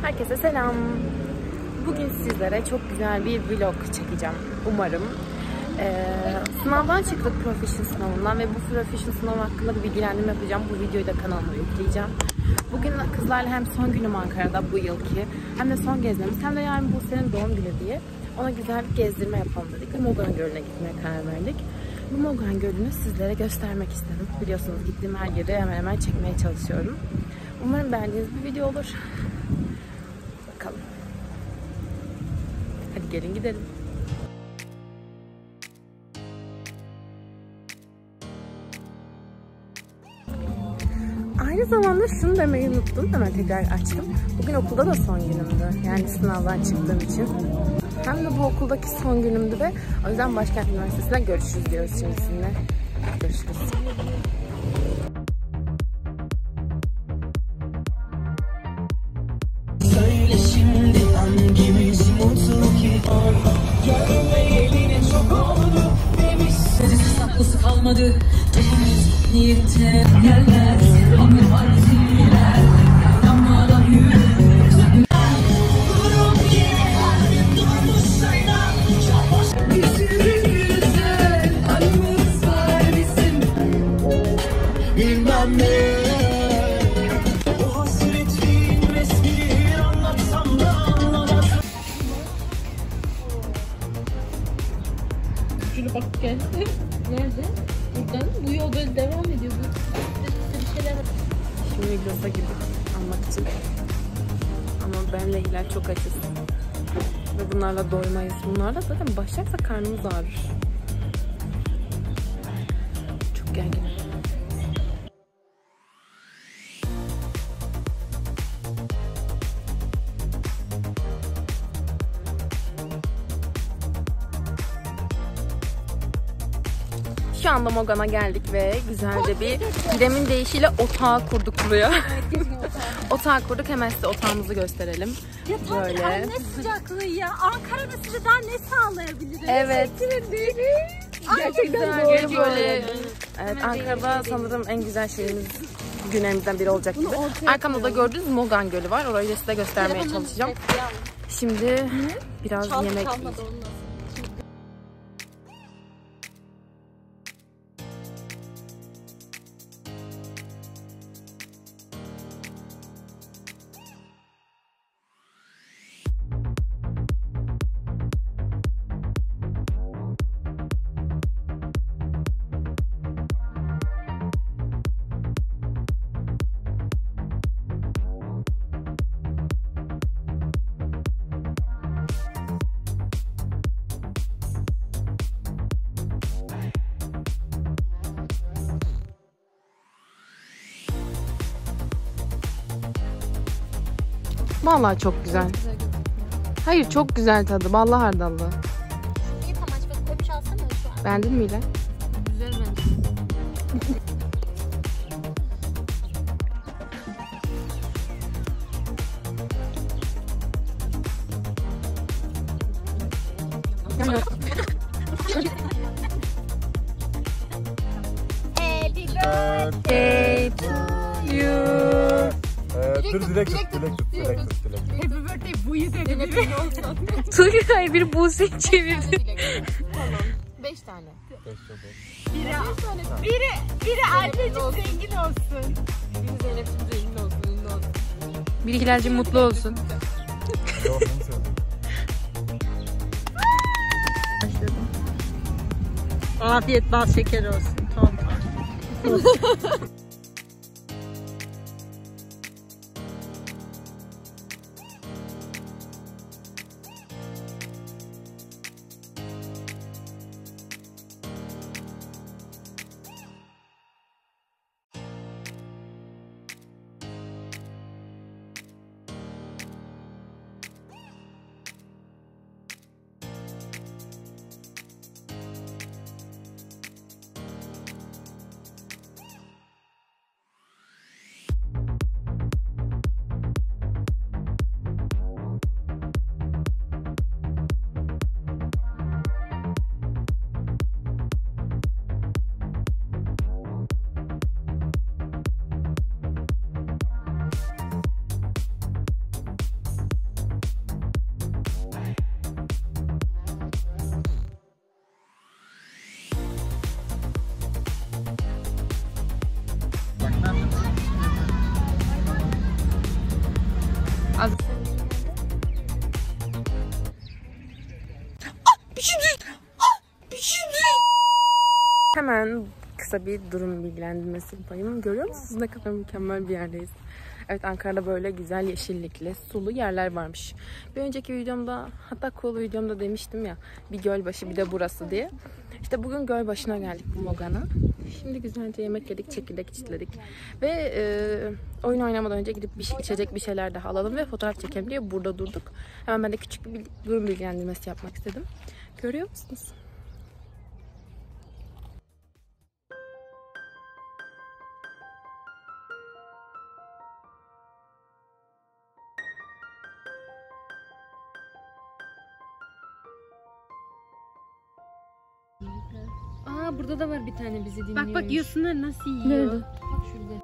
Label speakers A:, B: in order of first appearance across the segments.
A: Herkese selam. Bugün sizlere çok güzel bir vlog çekeceğim umarım. Sınavdan çıktık Profession sınavından ve bu Profession sınavı hakkında bir bilgilendirme yapacağım. Bu videoyu da kanalıma yükleyeceğim. Bugün kızlarla hem son günüm Ankara'da bu yılki hem de son gezmemiz hem de yarın Buse'nin doğum günü diye ona güzel bir gezdirme yapalım dedik ve Mogan Gölü'ne gitmeye karar verdik. Bu Mogan Gölü'nü sizlere göstermek istedim. Biliyorsunuz gittiğim her yeri hemen çekmeye çalışıyorum. Umarım beğendiğiniz bir video olur. Bakalım. Hadi gelin gidelim. Aynı zamanda şunu demeyi unuttum. Hemen tekrar açtım. Bugün okulda da son günümdü. Yani sınavdan çıktığım için. Hem de bu okuldaki son günümdü ve o yüzden Başkent Üniversitesi'nde görüşürüz diyoruz şimdi sizinle. Görüşürüz.
B: Söyle şimdi hangimiz mutlu ki görmeyeline çok oldu demiş. Sessiz saklısı kalmadı. Hepimiz niyette yerler ama partiler yanmadan yürür. Durum yine kalbim durmuş sayılan çabaş. Bir sürü güzel anımız var bizim. Bilmem ne.
A: Bak geldi. Nerede? Buradan. Bu yol böyle devam ediyor. Bir şeyler. Şimdi Migros'a girdik almak için. Ama benle Hilal çok açız. Ve bunlarla doymayız. Bunlarla zaten başlarsa karnımız ağrır. Çok gerginim. Şu anda Mogan'a geldik ve güzelce bir Gidem'in deyişiyle otağı kurduk buraya. Otağı kurduk. Hemen size otağımızı gösterelim.
C: Ya tabii anne sıcaklığı ya. Ankara'da size daha ne sağlayabiliriz?
A: Evet.
C: Gerçekten
A: Güzel böyle. Evet, Ankara'da sanırım en güzel şeyimiz günlerimizden biri olacak gibi. Arkamda da gördüğünüz Mogan Gölü var. Orayı da size göstermeye çalışacağım. Şimdi biraz yemek yiyeceğiz. Vallahi çok güzel. Hayır, çok güzel tadı. Ballı hardallı.
C: İyi tamam aç koymuş alsana şu an.
A: Beğendin mi Hilal?
C: Güzel bence. Happy birthday
A: to you.
D: Dur dilek tut.
C: Happy birthday buyu dedi biri.
A: Tuğrul bir Buse'yi çevirdi.
C: Tamam. 5 tane.
D: 5 çok
C: Biri anneciğim zengin olsun.
A: Biri Zeynep'ciğim zengin olsun, ünlü olsun. Biri Hilal'cim mutlu olsun.
D: Yok, bunu sevdim.
A: Başladım.
C: Afiyet bal şeker olsun. Tamam.
A: Hemen kısa bir durum bilgilendirmesi yapayım. Görüyor musunuz ne kadar mükemmel bir yerdeyiz? Evet, Ankara'da böyle güzel yeşillikli, sulu yerler varmış. Bir önceki videomda, hatta kolu videomda demiştim ya, bir gölbaşı bir de burası diye. İşte bugün gölbaşına geldik, bu Mogan'a. Şimdi güzelce yemek yedik, çekirdek içledik. Ve oyun oynamadan önce gidip içecek bir şeyler daha alalım ve fotoğraf çekelim diye burada durduk. Hemen ben de küçük bir durum bilgilendirmesi yapmak istedim. Görüyor musunuz?
C: Aa, burada da var bir tane bizi dinliyor.
E: Bak yosunlar nasıl yiyor.
C: Nerede? Bak şurada.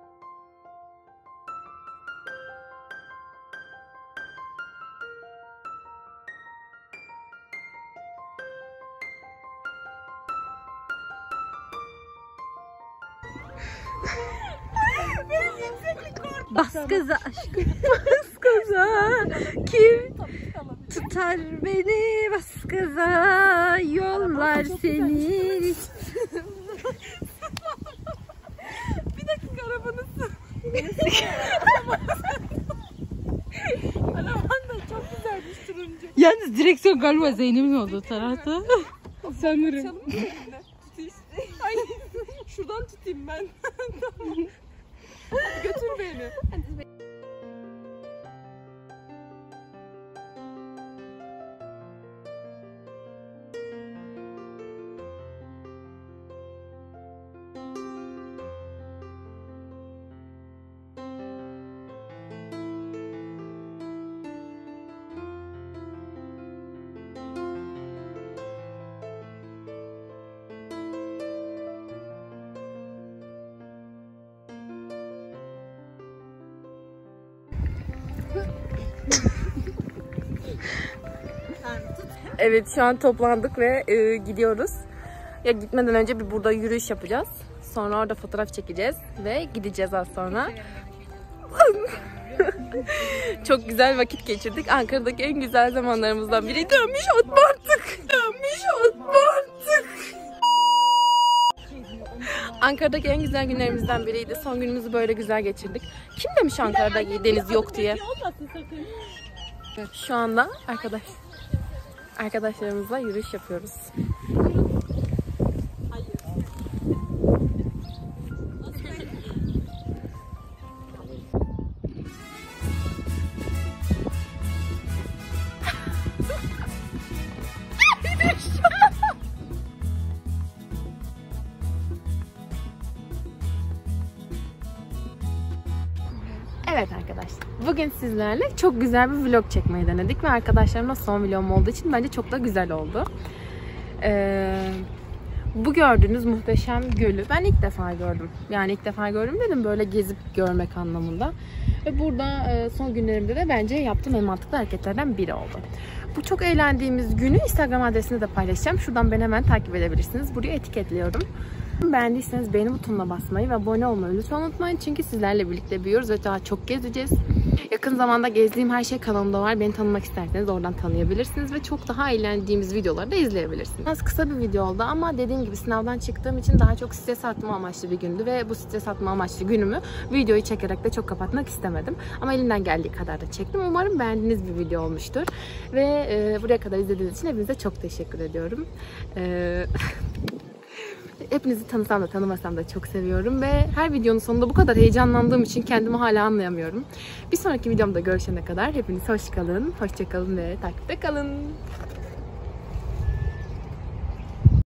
C: Bas gaza aşkım. Bas gaza. Kim tutar beni, bas gaza. Yollar seni. Bir dakika, arabanızı. Araban da çok güzelmiş, turuncu.
E: Yalnız direksiyon galiba Zeynep'in olduğu tarafta.
C: Sanırım. Çalın mı elinde? Tut işte. Ay, şuradan tutayım ben. Tamam. Hadi götür beni.
A: Evet, şu an toplandık ve gidiyoruz. Ya gitmeden önce bir burada yürüyüş yapacağız. Sonra orada fotoğraf çekeceğiz ve gideceğiz az sonra. Çok güzel vakit geçirdik. Ankara'daki en güzel zamanlarımızdan biri. Dönmüş atma artık. Dönmüş atma artık. Arkadaki en güzel günlerimizden biriydi. Son günümüzü böyle güzel geçirdik. Kim demiş Ankara'da deniz yok diye? Şu anda arkadaşlarımızla yürüyüş yapıyoruz. Evet arkadaşlar, bugün sizlerle çok güzel bir vlog çekmeyi denedik ve arkadaşlarımla son vlogum olduğu için bence çok da güzel oldu. Bu gördüğünüz muhteşem gölü ben ilk defa gördüm. Yani ilk defa gördüm dedim, böyle gezip görmek anlamında. Ve burada son günlerimde de bence yaptığım en mantıklı hareketlerden biri oldu. Bu çok eğlendiğimiz günü Instagram adresini de paylaşacağım. Şuradan beni hemen takip edebilirsiniz. Buraya etiketliyorum. Beğendiyseniz beğeni butonuna basmayı ve abone olmayı lütfen unutmayın. Çünkü sizlerle birlikte büyüyoruz ve daha çok gezeceğiz. Yakın zamanda gezdiğim her şey kanalımda var. Beni tanımak isterseniz oradan tanıyabilirsiniz ve çok daha eğlendiğimiz videoları da izleyebilirsiniz. Biraz kısa bir video oldu ama dediğim gibi sınavdan çıktığım için daha çok stres atma amaçlı bir gündü ve bu stres atma amaçlı günümü videoyu çekerek de çok kapatmak istemedim. Ama elimden geldiği kadar da çektim. Umarım beğendiğiniz bir video olmuştur. Ve buraya kadar izlediğiniz için hepinize çok teşekkür ediyorum. Hepinizi tanısam da tanımasam da çok seviyorum ve her videonun sonunda bu kadar heyecanlandığım için kendimi hala anlayamıyorum. Bir sonraki videomda görüşene kadar hepiniz hoş kalın, hoşça kalın ve takipte kalın.